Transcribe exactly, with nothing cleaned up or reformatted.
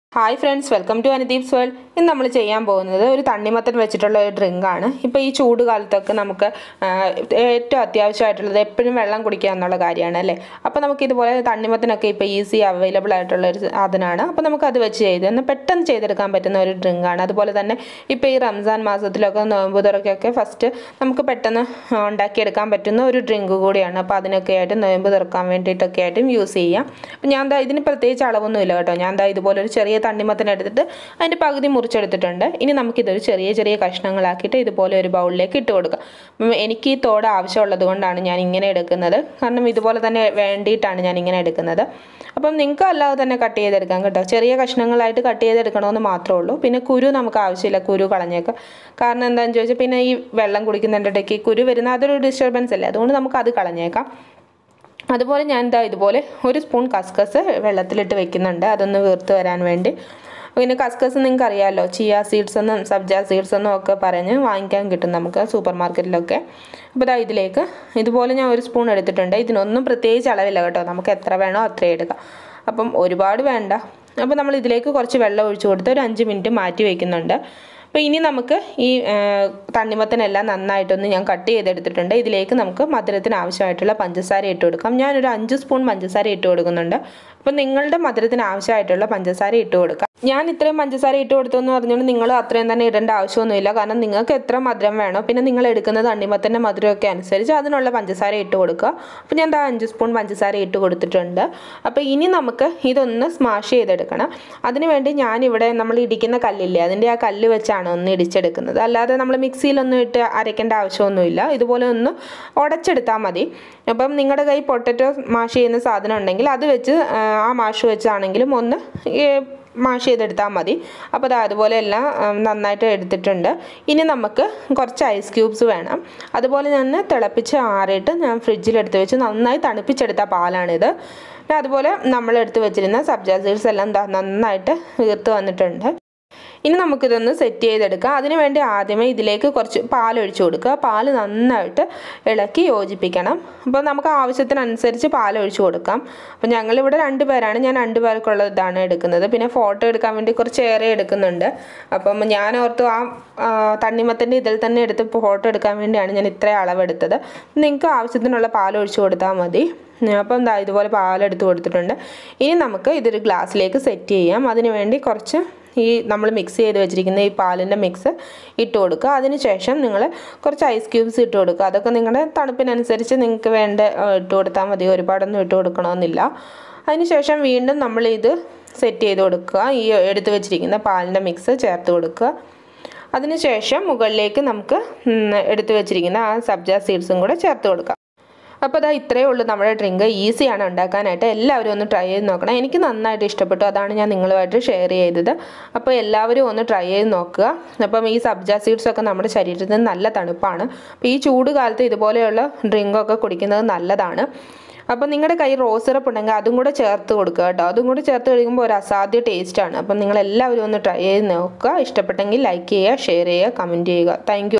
Hi friends, welcome to Anudeep's world. ഇന്ന് നമ്മൾ ചെയ്യാൻ പോകുന്നത് ഒരു തണ്ണിമത്തൻ വെച്ചിട്ടുള്ള ഒരു ഡ്രിങ്കാണ്. ഇപ്പോൾ ഈ ചൂട് കാലത്തൊക്കെ നമുക്ക് ഏറ്റവും അത്യാവശ്യമായിട്ടുള്ളത് എപ്പോഴും വെള്ളം കുടിക്കുക എന്നുള്ള കാര്യമാണ് അല്ലേ. അപ്പോൾ നമുക്ക് ഇതുപോലെ തണ്ണിമത്തനൊക്കെ ഇപ്പോൾ ഈസി അവൈലബിൾ ആയിട്ടുള്ള ഒരു സാധനമാണ്. അപ്പോൾ നമുക്കത് വെച്ച് ചെയ്ത് എന്നാൽ പെട്ടെന്ന് ചെയ്തെടുക്കാൻ പറ്റുന്ന ഒരു ഡ്രിങ്കാണ്. അതുപോലെ തന്നെ ഇപ്പോൾ ഈ റംസാൻ മാസത്തിലൊക്കെ നോമ്പ് തുറക്കൊക്കെ ഫസ്റ്റ് നമുക്ക് പെട്ടെന്ന് ഉണ്ടാക്കിയെടുക്കാൻ പറ്റുന്ന ഒരു ഡ്രിങ്ക് കൂടിയാണ്. അപ്പോൾ അതിനൊക്കെ ആയിട്ട് നോമ്പ് തുറക്കാൻ വേണ്ടിയിട്ടൊക്കെ ആയിട്ടും യൂസ് ചെയ്യാം. അപ്പോൾ ഞാൻ ദാ ഇതിന് പ്രത്യേകിച്ച് അളവൊന്നുമില്ല കേട്ടോ. ഞാൻ ദാ ഇതുപോലെ ഒരു ചെറിയ തണ്ണിമത്തൻ എടുത്തിട്ട് അതിൻ്റെ പകുതി മുറിച്ചെടുത്തിട്ടുണ്ട്. ഇനി നമുക്കിതൊരു ചെറിയ ചെറിയ കഷ്ണങ്ങളാക്കിയിട്ട് ഇതുപോലെ ഒരു ബൗളിലേക്ക് ഇട്ട് കൊടുക്കാം. എനിക്ക് ഈ തോട് ആവശ്യമുള്ളത് കൊണ്ടാണ് ഞാൻ ഇങ്ങനെ എടുക്കുന്നത്. കാരണം ഇതുപോലെ തന്നെ വേണ്ടിയിട്ടാണ് ഞാൻ ഇങ്ങനെ എടുക്കുന്നത്. അപ്പം നിങ്ങൾക്ക് അല്ലാതെ തന്നെ കട്ട് ചെയ്തെടുക്കാം കേട്ടോ. ചെറിയ കഷ്ണങ്ങളായിട്ട് കട്ട് ചെയ്തെടുക്കണമെന്ന് മാത്രമേ ഉള്ളൂ. പിന്നെ കുരു നമുക്ക് ആവശ്യമില്ല, കുരു കളഞ്ഞേക്കാം. കാരണം എന്താണെന്ന് ചോദിച്ചാൽ പിന്നെ ഈ വെള്ളം കുടിക്കുന്നതിൻ്റെ ഇടയ്ക്ക് കുരു വരുന്ന അതൊരു ഡിസ്റ്റർബൻസ് അല്ലേ, അതുകൊണ്ട് നമുക്കത് കളഞ്ഞേക്കാം. അതുപോലെ ഞാൻ എന്താ ഇതുപോലെ ഒരു സ്പൂൺ കസ്കസ് വെള്ളത്തിലിട്ട് വെക്കുന്നുണ്ട്, അതൊന്ന് വീർത്ത് വരാൻ വേണ്ടി. പിന്നെ കസ്കസ് നിങ്ങൾക്ക് അറിയാമല്ലോ, ചിയ സീഡ്സ് എന്നും സബ്ജ സീഡ്സ് എന്നും ഒക്കെ പറഞ്ഞ് വാങ്ങിക്കാൻ കിട്ടും നമുക്ക് സൂപ്പർ മാർക്കറ്റിലൊക്കെ. അപ്പോൾ ഇതാ ഇതിലേക്ക് ഇതുപോലെ ഞാൻ ഒരു സ്പൂൺ എടുത്തിട്ടുണ്ട്. ഇതിനൊന്നും പ്രത്യേകിച്ച് അളവില്ല കേട്ടോ, നമുക്ക് എത്ര വേണോ അത്രയും എടുക്കാം. അപ്പം ഒരുപാട് വേണ്ട. അപ്പോൾ നമ്മൾ ഇതിലേക്ക് കുറച്ച് വെള്ളം ഒഴിച്ചു കൊടുത്ത് ഒരു അഞ്ച് മിനിറ്റ് മാറ്റി വയ്ക്കുന്നുണ്ട്. അപ്പോൾ ഇനി നമുക്ക് ഈ തണ്ണിമത്തനെല്ലാം നന്നായിട്ടൊന്ന് ഞാൻ കട്ട് ചെയ്തെടുത്തിട്ടുണ്ട്. ഇതിലേക്ക് നമുക്ക് മധുരത്തിന് ആവശ്യമായിട്ടുള്ള പഞ്ചസാര ഇട്ട് കൊടുക്കാം. ഞാനൊരു അഞ്ച് സ്പൂൺ പഞ്ചസാര ഇട്ട് കൊടുക്കുന്നുണ്ട്. അപ്പോൾ നിങ്ങളുടെ മധുരത്തിന് ആവശ്യമായിട്ടുള്ള പഞ്ചസാര ഇട്ട് കൊടുക്കാം. ഞാൻ ഇത്രയും പഞ്ചസാര ഇട്ട് കൊടുത്തെന്ന് പറഞ്ഞുകൊണ്ട് നിങ്ങൾ അത്രയും തന്നെ ഇടേണ്ട ആവശ്യമൊന്നുമില്ല. കാരണം നിങ്ങൾക്ക് എത്ര മധുരം വേണോ, പിന്നെ നിങ്ങൾ എടുക്കുന്നത് തണ്ണിമത്തൻ്റെ മധുരമൊക്കെ അനുസരിച്ച് അതിനുള്ള പഞ്ചസാര ഇട്ട് കൊടുക്കുക. അപ്പോൾ ഞാൻ ദാ അഞ്ച് സ്പൂൺ പഞ്ചസാര ഇട്ട് കൊടുത്തിട്ടുണ്ട്. അപ്പോൾ ഇനി നമുക്ക് ഇതൊന്ന് സ്മാഷ് ചെയ്തെടുക്കണം. അതിനുവേണ്ടി ഞാനിവിടെ നമ്മൾ ഇടിക്കുന്ന കല്ലില്ലേ, അതിൻ്റെ ആ കല്ല് വെച്ചാണ് ഒന്ന് ഇടിച്ചെടുക്കുന്നത്. അല്ലാതെ നമ്മൾ മിക്സിയിലൊന്നും ഇട്ട് അരയ്ക്കേണ്ട ആവശ്യമൊന്നുമില്ല. ഇതുപോലെ ഒന്ന് ഉടച്ചെടുത്താൽ മതി. അപ്പം നിങ്ങളുടെ കൈ പൊട്ടറ്റോ മാഷ് ചെയ്യുന്ന സാധനം ഉണ്ടെങ്കിൽ അത് വെച്ച് ആ മാഷ് വെച്ചാണെങ്കിലും ഒന്ന് മാഷ് ചെയ്തെടുത്താൽ മതി. അപ്പോൾ അത് അതുപോലെ എല്ലാം നന്നായിട്ട് എടുത്തിട്ടുണ്ട്. ഇനി നമുക്ക് കുറച്ച് ഐസ് ക്യൂബ്സ് വേണം. അതുപോലെ ഞാൻ തിളപ്പിച്ച് ആറിയിട്ട് ഞാൻ ഫ്രിഡ്ജിലെടുത്ത് വെച്ച് നന്നായി തണുപ്പിച്ചെടുത്ത പാലാണിത്. പിന്നെ അതുപോലെ നമ്മളെടുത്ത് വെച്ചിരുന്ന സബ്ജ സീഡ്സ് എല്ലാം നന്നായിട്ട് വീർത്ത് വന്നിട്ടുണ്ട്. ഇനി നമുക്കിതൊന്ന് സെറ്റ് ചെയ്തെടുക്കാം. അതിനുവേണ്ടി ആദ്യമേ ഇതിലേക്ക് കുറച്ച് പാലൊഴിച്ച് കൊടുക്കുക. പാല് നന്നായിട്ട് ഇളക്കി യോജിപ്പിക്കണം. അപ്പോൾ നമുക്ക് ആവശ്യത്തിനനുസരിച്ച് പാലൊഴിച്ച് കൊടുക്കാം. അപ്പോൾ ഞങ്ങളിവിടെ രണ്ട് പേരാണ്, ഞാൻ രണ്ട് പേർക്കുള്ള ഇതാണ് എടുക്കുന്നത്. പിന്നെ ഫോട്ടോ എടുക്കാൻ വേണ്ടി കുറച്ച് ഏറെ എടുക്കുന്നുണ്ട്. അപ്പം ഞാൻ ഓർത്തു ആ തണ്ണിമത്തൻ്റെ ഇതിൽ തന്നെ എടുത്ത് ഫോട്ടോ എടുക്കാൻ വേണ്ടിയാണ് ഞാൻ ഇത്രയും അളവെടുത്തത്. നിങ്ങൾക്ക് ആവശ്യത്തിനുള്ള പാലൊഴിച്ച് കൊടുത്താൽ മതി. അപ്പം എന്താ ഇതുപോലെ പാലെടുത്ത് കൊടുത്തിട്ടുണ്ട്. ഇനി നമുക്ക് ഇതൊരു ഗ്ലാസ്സിലേക്ക് സെറ്റ് ചെയ്യാം. അതിന് വേണ്ടി കുറച്ച് ഈ നമ്മൾ മിക്സ് ചെയ്ത് വെച്ചിരിക്കുന്ന ഈ പാലിൻ്റെ മിക്സ് ഇട്ട് കൊടുക്കുക. അതിനുശേഷം നിങ്ങൾ കുറച്ച് ഐസ് ക്യൂബ്സ് ഇട്ട് കൊടുക്കുക. അതൊക്കെ നിങ്ങളുടെ തണുപ്പിനനുസരിച്ച് നിങ്ങൾക്ക് വേണ്ട ഇട്ട് കൊടുത്താൽ മതി, ഒരുപാടൊന്നും ഇട്ട് കൊടുക്കണമെന്നില്ല. അതിനുശേഷം വീണ്ടും നമ്മൾ ഇത് സെറ്റ് ചെയ്ത് കൊടുക്കുക. ഈ എടുത്ത് വെച്ചിരിക്കുന്ന പാലിൻ്റെ മിക്സ് ചേർത്ത് കൊടുക്കുക. അതിനുശേഷം മുകളിലേക്ക് നമുക്ക് എടുത്ത് വെച്ചിരിക്കുന്ന ആ സബ്ജ സീഡ്സും കൂടെ ചേർത്ത് കൊടുക്കുക. അപ്പോൾ അതാ ഇത്രയേ ഉള്ളൂ നമ്മുടെ ഡ്രിങ്ക്. ഈസിയാണ് ഉണ്ടാക്കാനായിട്ട്. എല്ലാവരും ഒന്ന് ട്രൈ ചെയ്ത് നോക്കണം. എനിക്ക് നന്നായിട്ട് ഇഷ്ടപ്പെട്ടു, അതാണ് ഞാൻ നിങ്ങളുമായിട്ട് ഷെയർ ചെയ്തത്. അപ്പോൾ എല്ലാവരും ഒന്ന് ട്രൈ ചെയ്ത് നോക്കുക. അപ്പം ഈ സബ്ജ സീഡ്സൊക്കെ നമ്മുടെ ശരീരത്തിന് നല്ല തണുപ്പാണ്. അപ്പോൾ ഈ ചൂട് കാലത്ത് ഇതുപോലെയുള്ള ഡ്രിങ്കൊക്കെ കുടിക്കുന്നത് നല്ലതാണ്. അപ്പം നിങ്ങളുടെ കയ്യിൽ റോസ് സിറപ്പ് ഉണ്ടെങ്കിൽ അതും കൂടെ ചേർത്ത് കൊടുക്കുക കേട്ടോ. അതും കൂടെ ചേർത്ത് കഴിക്കുമ്പോൾ ഒരു അസാധ്യ ടേസ്റ്റാണ്. അപ്പം നിങ്ങളെല്ലാവരും ഒന്ന് ട്രൈ ചെയ്ത് നോക്കുക. ഇഷ്ടപ്പെട്ടെങ്കിൽ ലൈക്ക് ചെയ്യുക, ഷെയർ ചെയ്യുക, കമൻറ്റ് ചെയ്യുക. താങ്ക്